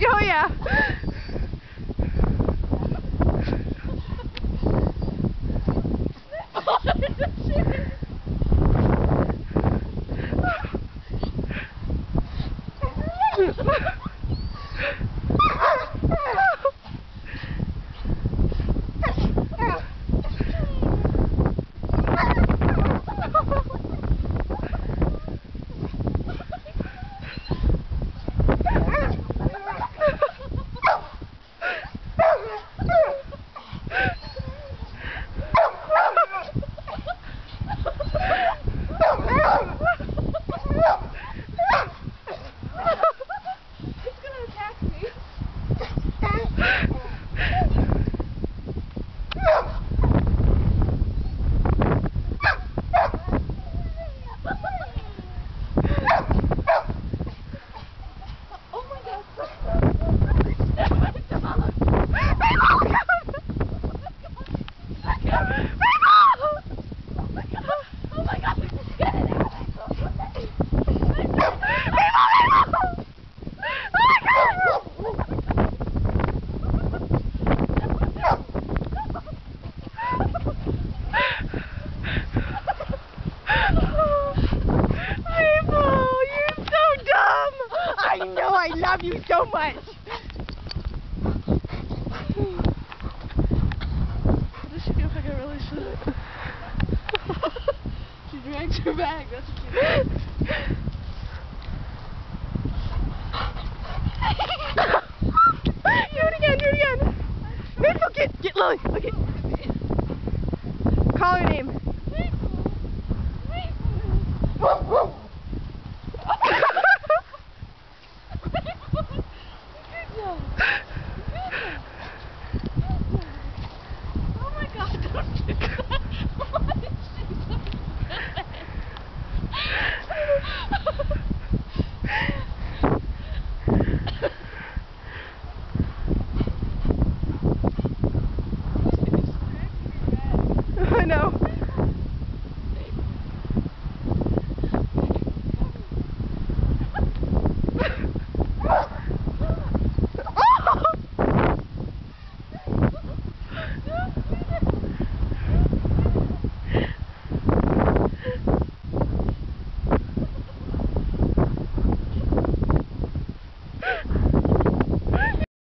show ya. I love you so much. Does she feel like I really should? She drags her bag. That's what she did. Do it again. Do it again. Mitchell, get Lily. Okay. Call her name.